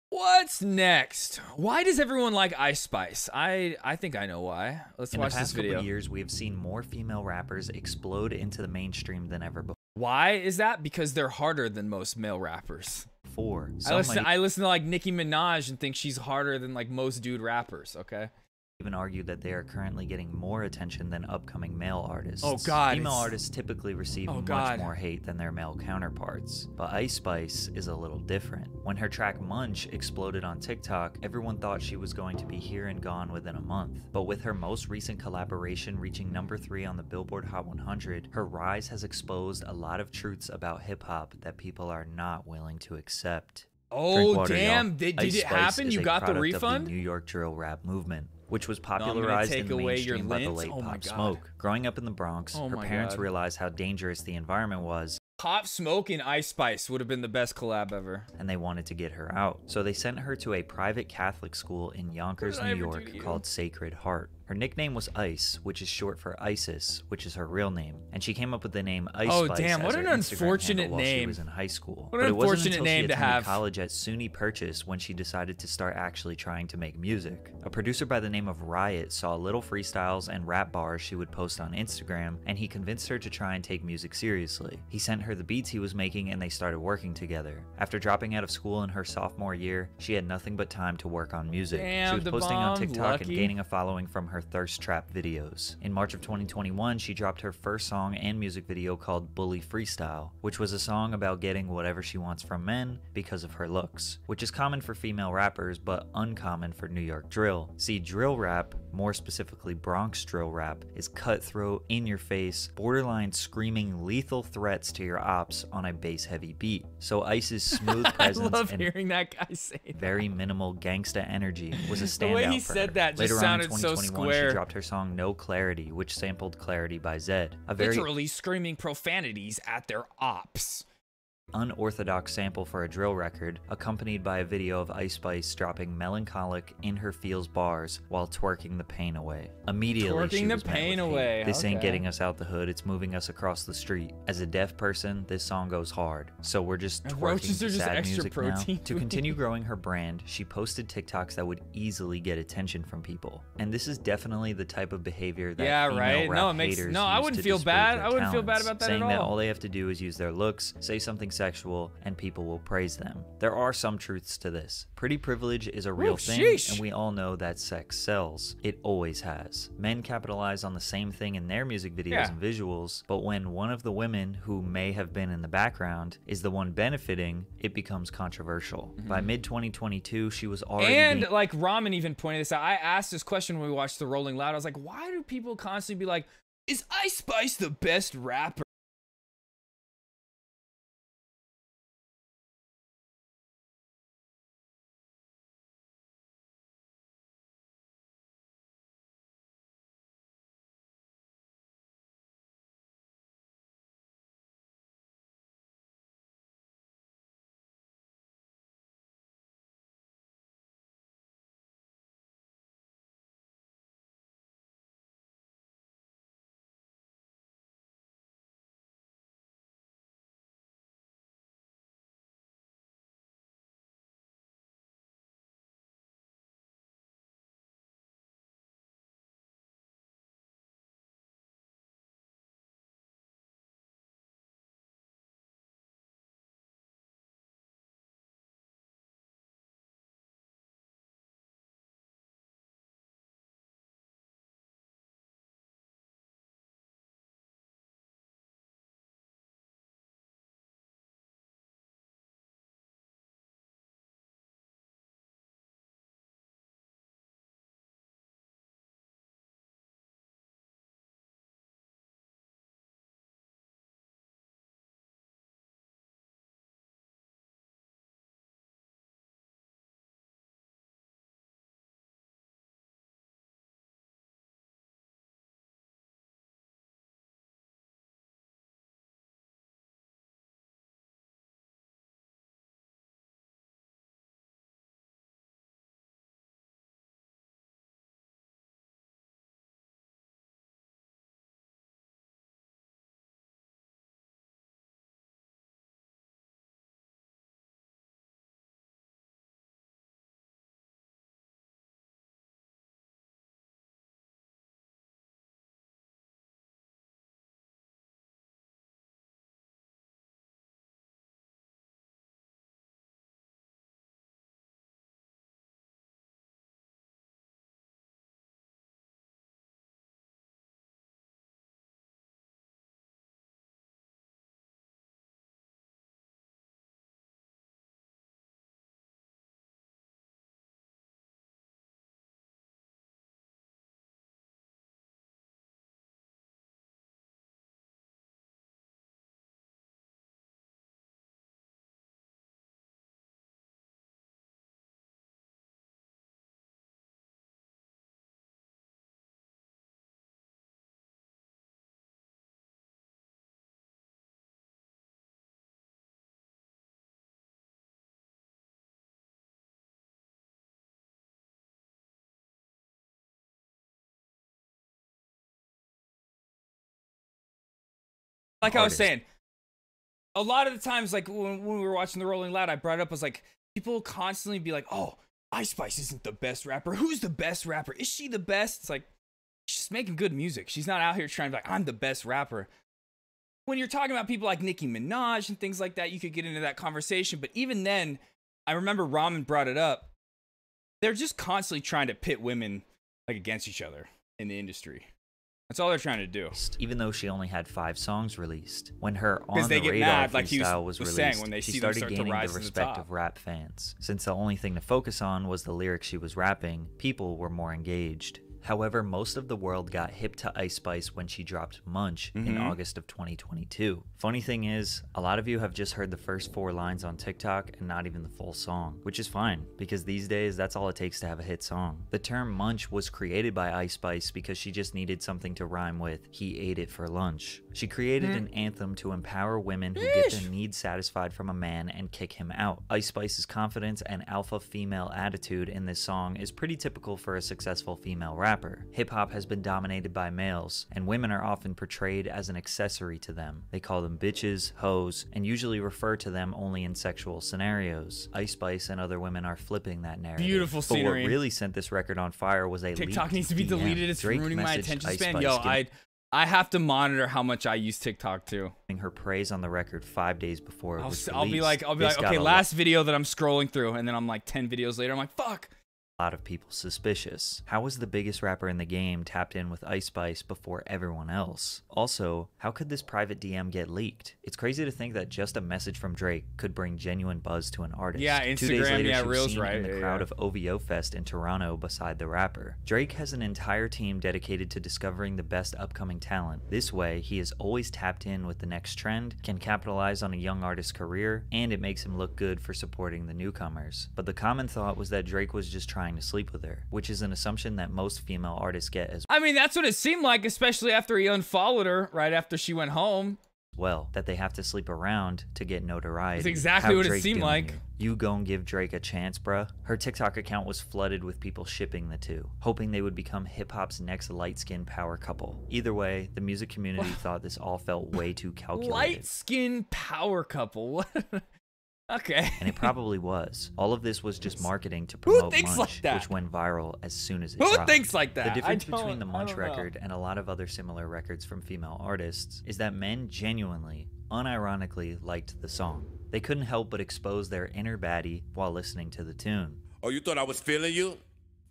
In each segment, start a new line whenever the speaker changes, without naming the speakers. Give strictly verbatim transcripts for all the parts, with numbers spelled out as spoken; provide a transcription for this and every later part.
What's next? Why does everyone like Ice Spice? I I think I know why. Let's
In
watch
the past
this video.
couple years, we have seen more female rappers explode into the mainstream than ever
Why is that? Because they're harder than most male rappers.
before.
I
Some
listen,
might
I listen to like Nicki Minaj and think she's harder than like most dude rappers, okay?
even argue that they are currently getting more attention than upcoming male artists.
Oh, God,
Female
it's-
artists typically receive
Oh,
much
God.
more hate than their male counterparts, but Ice Spice is a little different. When her track Munch exploded on TikTok, everyone thought she was going to be here and gone within a month. But with her most recent collaboration reaching number three on the Billboard Hot one hundred, her rise has exposed a lot of truths about hip-hop that people are not willing to accept. Drink
Oh,
water,
damn.
y'all.
Did, did
Ice
it
Spice
happen?
is
You
a
got the
product of
refund?
the New York drill rap movement, which was
I'm gonna
popularized
take
in the
away your
mainstream by the
lint?
late
Oh my
Pop
God.
Smoke. Growing up in the Bronx,
Oh
her
my
parents
God.
realized how dangerous the environment was,
Pop Smoke and Ice Spice would have been the best collab ever.
and they wanted to get her out. So they sent her to a private Catholic school in Yonkers,
What did I
New
ever do
York
to you?
called Sacred Heart. Her nickname was Ice, which is short for Isis, which is her real name, and she came up with the name Ice
Oh,
Spice
damn,
as
what
her
an
Instagram
unfortunate
handle while she
name.
was in high school.
What an
but it wasn't
unfortunate
until
name
she
to
attended
have.
college at SUNY Purchase when she decided to start actually trying to make music. A producer by the name of Riot saw little freestyles and rap bars she would post on Instagram, and he convinced her to try and take music seriously. He sent her the beats he was making and they started working together. After dropping out of school in her sophomore year, she had nothing but time to work on music.
Damn,
she was
the
posting on
bomb,
TikTok
lucky.
and gaining a following from her thirst trap videos. In March of twenty twenty-one, she dropped her first song and music video called Bully Freestyle, which was a song about getting whatever she wants from men because of her looks, which is common for female rappers but uncommon for New York drill. See, drill rap, more specifically Bronx drill rap, is cutthroat, in your face, borderline screaming lethal threats to your ops on a bass heavy beat. So Ice's smooth
I
presence
love
and
hearing that guy say that.
very minimal gangsta energy was a standout
The way he
for
said
her.
that just
Later
sounded
on in
so
twenty twenty-one,
square.
she dropped her song No Clarity, which sampled Clarity by Zed, a very
Literally screaming profanities at their ops.
unorthodox sample for a drill record, accompanied by a video of Ice Spice dropping melancholic in her feels bars while twerking the pain away. Immediately, she
Twerking the
was met
pain
with hate.
away,
This ain't
okay.
getting us out the hood, it's moving us across the street. As a deaf person, this song goes hard, so we're just
And
twerking
roaches
to
are just
sad
extra
music
protein
now. To
food.
continue growing her brand, she posted TikToks that would easily get attention from people. And this is definitely the type of behavior that
Yeah,
female
right?
rap
No, it makes-
haters
no, I
use
wouldn't
to
feel
disprove
bad.
their
I wouldn't feel bad
talents,
about that at
saying that
all.
all they have to do is use their looks, say something sexual, and people will praise them. There are some truths to this. Pretty privilege is a real
Ooh,
thing,
sheesh.
and we all know that sex sells. It always has. Men capitalize on the same thing in their music videos
Yeah.
and visuals, but when one of the women who may have been in the background is the one benefiting, it becomes controversial. By mid twenty twenty-two, she was already
And
being
like Ramen even pointed this out. I asked this question when we watched The Rolling Loud. I was like, why do people constantly be like, is Ice Spice the best rapper? like I was
artist.
saying, a lot of the times, like when, when we were watching the Rolling Loud, I brought it up, was like, people constantly be like, oh, Ice Spice isn't the best rapper. Who's the best rapper? Is she the best? It's like, she's making good music. She's not out here trying to be like, I'm the best rapper. When you're talking about people like Nicki Minaj and things like that, you could get into that conversation. But even then, I remember Ramen brought it up. They're just constantly trying to pit women like against each other in the industry. That's all they're trying to do.
Even though she only had five songs released, when her
Because
On
they
the
get
Radar
mad, like he was-
freestyle was,
was
released,
saying, when they
she
see them
started
start to
gaining
rise
the
to the
respect
top.
of rap fans. Since the only thing to focus on was the lyrics she was rapping, people were more engaged. However, most of the world got hip to Ice Spice when she dropped Munch in
Mhm.
August of twenty twenty-two. Funny thing is, a lot of you have just heard the first four lines on TikTok and not even the full song, which is fine, because these days that's all it takes to have a hit song. The term Munch was created by Ice Spice because she just needed something to rhyme with "he ate it for lunch." She created an anthem to empower women who get their needs satisfied from a man and kick him out. Ice Spice's confidence and alpha female attitude in this song is pretty typical for a successful female rapper. Hip-hop has been dominated by males, and women are often portrayed as an accessory to them. They call them bitches, hoes, and usually refer to them only in sexual scenarios. Ice Spice and other women are flipping that narrative.
Beautiful
But
scenery.
what really sent this record on fire was a
TikTok
leaked
needs to be
D M.
deleted. It's
Drake
ruining my
messaged
attention
Ice
span.
Spice
Yo,
giving
I I have to monitor how much I use TikTok too.
her praise on the record five days before it
I'll,
was
I'll be
released.
like, I'll be
This
like,
got
okay,
a
last video that I'm scrolling through, and then I'm like ten videos later, I'm like, fuck.
lot of people suspicious. How was the biggest rapper in the game tapped in with Ice Spice before everyone else? Also, how could this private D M get leaked? It's crazy to think that just a message from Drake could bring genuine buzz to an artist.
Yeah,
Two days
Instagram,
later,
yeah,
she was
Reels,
seen
right,
in the
yeah,
crowd
yeah.
of O V O Fest in Toronto beside the rapper. Drake has an entire team dedicated to discovering the best upcoming talent. This way, he is always tapped in with the next trend, can capitalize on a young artist's career, and it makes him look good for supporting the newcomers. But the common thought was that Drake was just trying to sleep with her, which is an assumption that most female artists get as
I mean, that's what it seemed like, especially after he unfollowed her right after she went home.
well, that they have to sleep around to get notoriety.
That's exactly
How
what it
Drake
seemed
doing
like.
You, you gon' give Drake a chance, bruh? Her TikTok account was flooded with people shipping the two, hoping they would become hip-hop's next light-skinned power couple. Either way, the music community thought this all felt way too calculated.
Light skin power couple. What? Okay.
And it probably was. All of this was just marketing to promote
thinks
Munch,
like that?
which went viral as soon as it
Who
dropped.
thinks like that?
The difference
I don't-
between the
I
Munch
don't know.
record and a lot of other similar records from female artists is that men genuinely, unironically liked the song. They couldn't help but expose their inner baddie while listening to the tune.
Oh, you thought I was feeling you?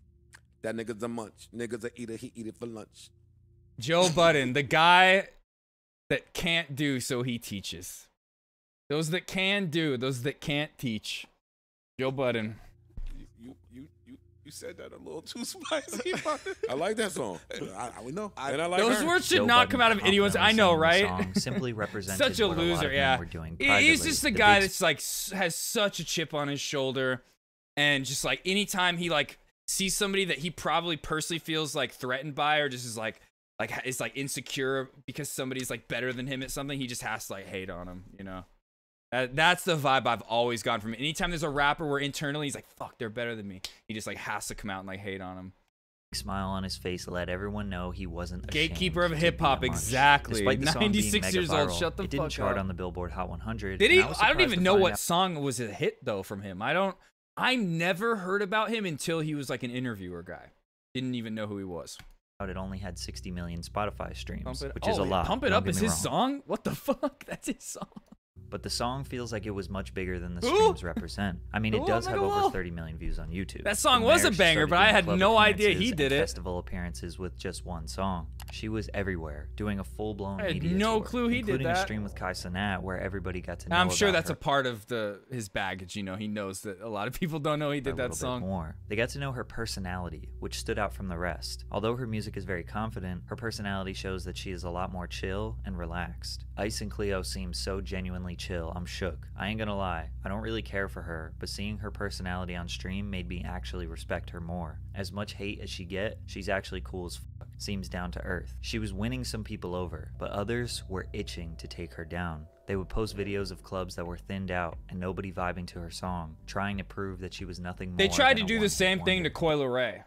That nigga's a munch. Nigga's a eater, he eat it for lunch.
Joe Budden, the guy that can't do, so he teaches. Those that can do, those that can't teach. Joe Budden.
You, you, you, you, you said that a little too spicy.
I like that song. I, I, we know. and I like
Those
her.
words should
Joe
not
Budden
come out of anyone's. I
confidently
know,
singing the
right?
song simply represented
Such a
what a lot
loser,
of men
yeah.
were doing
He-
privately.
He's just a
The
guy
big
that's like s- has such a chip on his shoulder, and just like anytime he like sees somebody that he probably personally feels like threatened by, or just is like like ha- is like insecure because somebody's like better than him at something, he just has to like hate on him, you know. Uh, that's the vibe I've always gotten from it. Anytime there's a rapper where internally he's like, fuck, they're better than me, he just like has to come out and like hate on him.
smile on his face let everyone know he wasn't ashamed
Gatekeeper of
to be
hip hop,
a Munch.
exactly.
Despite the song being
ninety-six
mega
years old,
viral,
shut the
it didn't
fuck
chart
up.
on the Billboard Hot one hundred.
Did
and
he?
I, was
I don't
surprised
even
to
know
find
what
out-
song was a hit though from him. I don't. I never heard about him until he was like an interviewer guy. Didn't even know who he was.
It only had sixty million Spotify streams,
Pump it,
which
oh,
is a lot.
Pump It
don't
Up
get
is
me
his
wrong.
song? What the fuck? That's his song.
But the song feels like it was much bigger than the
Who?
streams represent. I mean,
Who?
it does
Oh,
have
nigga,
over
whoa.
thirty million views on YouTube.
That song
From
was
there,
a
she
banger,
started
but I
doing
had
club
no idea he
appearances
did
and
it.
Festival appearances with just one song. She was everywhere, doing a full-blown
I had
media
no
tour,
clue he did
including a
that.
stream with Kai Cenat where everybody got to know.
I'm sure
about
that's
her
a part of the his baggage. You know, he knows that a lot of people don't know he
a
did
little
that
bit
song.
more. They got to know her personality, which stood out from the rest. Although her music is very confident, her personality shows that she is a lot more chill and relaxed. Ice and Cleo seem so genuinely chill, I'm shook. I ain't gonna lie, I don't really care for her, but seeing her personality on stream made me actually respect her more. As much hate as she get, she's actually cool as fuck. Seems down to earth. She was winning some people over, but others were itching to take her down. They would post videos of clubs that were thinned out and nobody vibing to her song, trying to prove that she was nothing more
They tried to
than a
do the
one-hit
same thing to
wonder.
Coi Leray.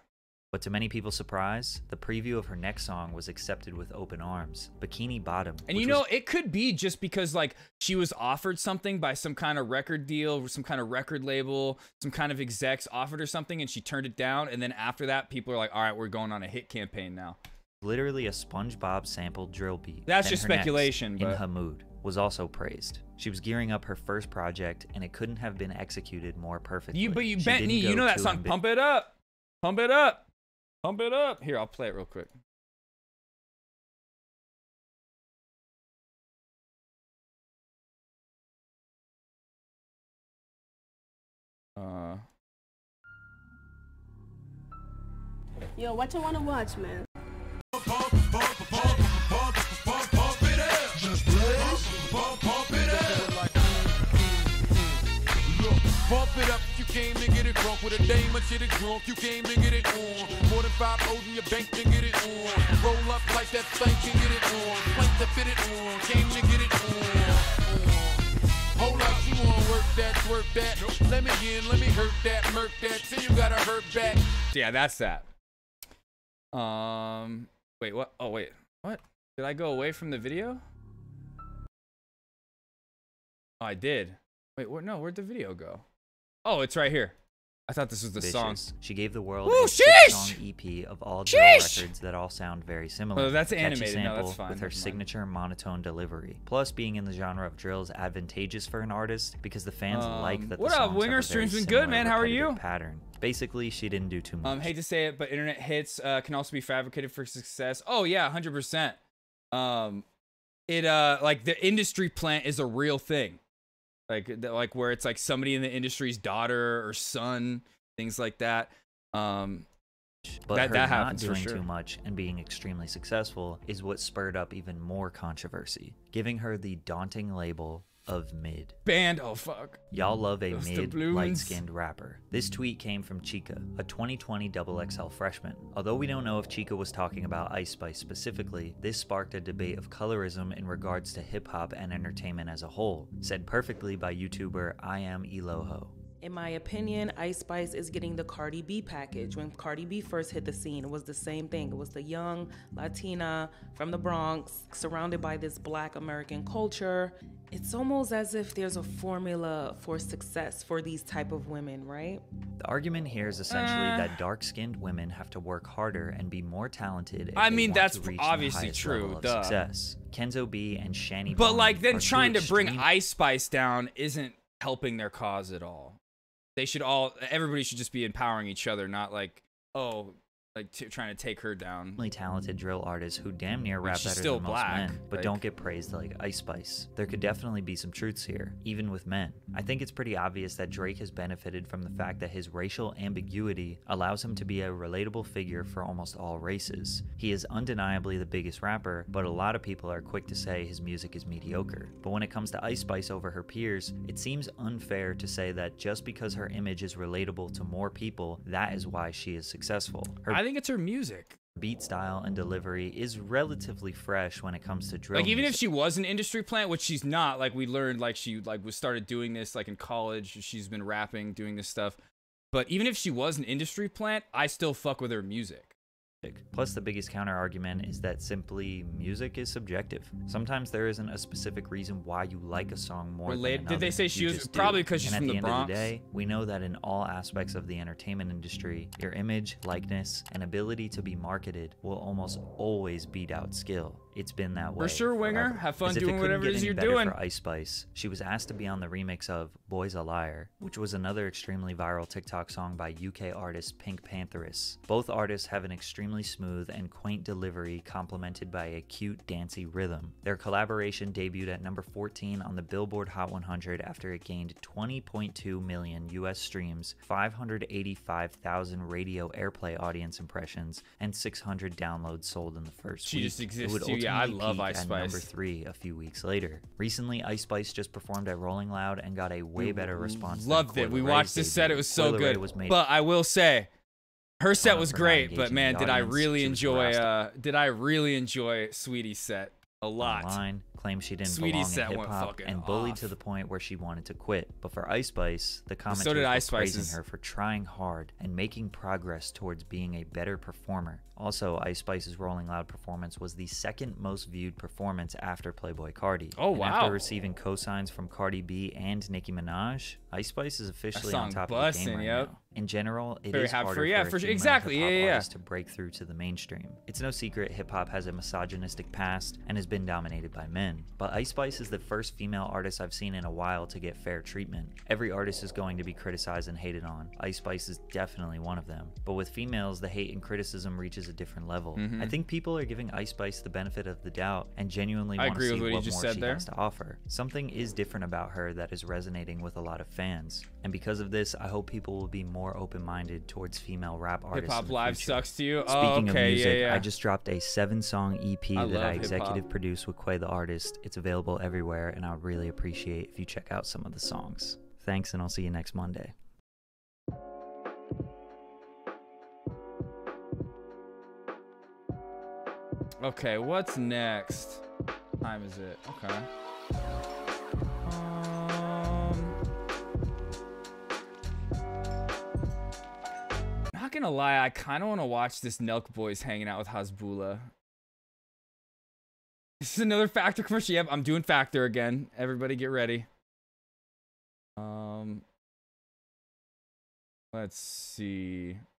But to many people's surprise, the preview of her next song was accepted with open arms, Bikini Bottom.
And you know, it could be just because like she was offered something by some kind of record deal, some kind of record label, some kind of execs offered her something and she turned it down. And then after that, people are like, all right, we're going on a hit campaign now.
Literally a SpongeBob sampled drill beat.
That's
Then
just
her next,
speculation,
In
but...
Hamoud, was also praised. She was gearing up her first project, and it couldn't have been executed more perfectly.
You, but you
She
bent
didn't
knee.
go
You know that
too
song,
ambi-
Pump It Up. Pump It Up. Pump It Up. Here, I'll play it real quick. Uh...
Yo, what you wanna watch, man?
Pump it up, you came to get it drunk with a dame and shit it drunk, you came to get it on. More than five O's in your bank to get it on. Roll up like that thing can get it on. Plank to fit it on, came to get it on. on. Hold up, you wanna work that, work that. Nope. Let me in, let me hurt that, murk that. Till you gotta hurt back.
Yeah, that's that. Um, wait, what? Oh, wait, what? Did I go away from the video? Oh, I did. Wait, where, no, where'd the video go? Oh, it's right here. I thought this was the
Vicious.
song.
She gave the world
Ooh,
a
sheesh!
six-song E P of all drill
Sheesh!
records that all sound very similar.
Oh, that's
Catchy
animated. No,
sample
that's fine.
with her
Never mind.
signature monotone delivery. Plus, being in the genre of drill is advantageous for an artist because the fans
Um,
like that.
what
the
up,
songs
Winger?
have a very
Stream's been good,
similar
man. How are you?
repetitive Pattern. Basically, she didn't do too much.
Um, hate to say it, but internet hits uh, can also be fabricated for success. Oh yeah, one hundred percent. Um, it uh, like the industry plant is a real thing. Like, like where it's like somebody in the industry's daughter or son, things like that. Um,
But
that,
her
that
not
happens
doing
for sure.
too much and being extremely successful is what spurred up even more controversy, giving her the daunting label of mid.
Band, oh fuck.
Y'all love a
Those
mid,
doubloons.
light-skinned rapper. This tweet came from Chica, a twenty twenty double X L freshman. Although we don't know if Chica was talking about Ice Spice specifically, this sparked a debate of colorism in regards to hip-hop and entertainment as a whole, said perfectly by YouTuber I Am Eloho.
In my opinion, Ice Spice is getting the Cardi B package. When Cardi B first hit the scene, it was the same thing. It was the young Latina from the Bronx, surrounded by this Black American culture. It's almost as if there's a formula for success for these type of women, right?
The argument here is essentially
Uh.
that dark-skinned women have to work harder and be more talented if
I
they
mean,
want
that's
to reach
obviously
the highest
true,
level of
duh.
success. Kenzo B and Shani
But
Bone
like then
are two
trying to bring
extreme-
Ice Spice down isn't helping their cause at all. They should all, everybody should just be empowering each other, not like, oh, like t trying to take her down.
extremely talented drill artists who damn near rap
she's
better
still
than most
black,
men, but
like-
don't get praised like Ice Spice. There could definitely be some truths here, even with men. I think it's pretty obvious that Drake has benefited from the fact that his racial ambiguity allows him to be a relatable figure for almost all races. He is undeniably the biggest rapper, but a lot of people are quick to say his music is mediocre. But when it comes to Ice Spice over her peers, it seems unfair to say that just because her image is relatable to more people, that is why she is successful. Her
I think it's her music.
beat style and delivery is relatively fresh when it comes to drill
Like even if
music.
she was an industry plant, which she's not, like we learned, like she like was started doing this like in college. She's been rapping, doing this stuff. But even if she was an industry plant, I still fuck with her music.
Plus, the biggest counter argument is that simply music is subjective. Sometimes there isn't a specific reason why you like a song more
Relate-
than
did they
another.
say she
You
was-
just do.
probably 'cause she's
and
from the
at the, end
Bronx?
of the day, we know that in all aspects of the entertainment industry, your image, likeness, and ability to be marketed will almost always beat out skill. It's been that way.
For sure, Winger.
forever.
Have fun
As if
doing
it couldn't
whatever
get
it is
any
you're
better
doing.
For Ice Spice, she was asked to be on the remix of Boy's a Liar, which was another extremely viral TikTok song by U K artist Pink Pantheress. Both artists have an extremely smooth and quaint delivery complemented by a cute, dancey rhythm. Their collaboration debuted at number fourteen on the Billboard Hot one hundred after it gained twenty point two million U S streams, five hundred eighty-five thousand radio airplay audience impressions, and six hundred downloads sold in the first
She
week.
just
It
exists
would
too. Yeah, I
ultimately
love
peak
Ice
at
Spice.
number three a few weeks later. Recently, Ice Spice just performed at Rolling Loud and got a way better response. than
Loved
Coi
it. We
Leray's
watched this set. It
debut.
was so
Coi Leray
good.
was made
But I will say, her set
up
was
for not
great. But
engaging
man,
the
did I
audience.
really
She was
enjoy?
harassed
Uh, did I really enjoy Sweetie's set a lot?
online. claimed she didn't
Sweetie
belong
set
in
went
hip-hop,
fucking
and bullied
off.
to the point where she wanted to quit. But for Ice Spice, the
so
commenters
did
were
Ice
praising
Spice's.
her for trying hard and making progress towards being a better performer. Also, Ice Spice's Rolling Loud performance was the second most viewed performance after Playboi Carti.
Oh,
and
wow.
After receiving cosigns from Cardi B and Nicki Minaj, Ice Spice is officially
song
on top
bussin',
of the game right
yep.
now. In general, it
Very
is
happy
harder
for- yeah,
for, a
for sure.
female
Exactly,
hip-hop
yeah, yeah, yeah.
artist to break through to the mainstream. It's no secret hip-hop has a misogynistic past and has been dominated by men. But Ice Spice is the first female artist I've seen in a while to get fair treatment. Every artist is going to be criticized and hated on. Ice Spice is definitely one of them. But with females, the hate and criticism reaches a different level.
Mhm.
I think people are giving Ice Spice the benefit of the doubt and genuinely
I
want to
agree
see
with what you
what
just
more
said
she
there.
has to offer. Something is different about her that is resonating with a lot of fans. And because of this, I hope people will be more open-minded towards female rap artists.
Hip Hop
in the
Live
future.
sucks to you.
Speaking
oh,
of
okay,
music,
yeah, yeah.
I just dropped a seven-song E P
I
that
love
I
hip-hop.
executive produced with Quay the Artist. It's available everywhere, and I would really appreciate if you check out some of the songs. Thanks, and I'll see you next Monday.
Okay, what's next? What time is it? Okay. Um, not gonna lie, I kind of want to watch this Nelk Boys hanging out with Hasbullah. This is another Factor commercial. Yep, I'm doing Factor again. Everybody get ready. Um, let's see.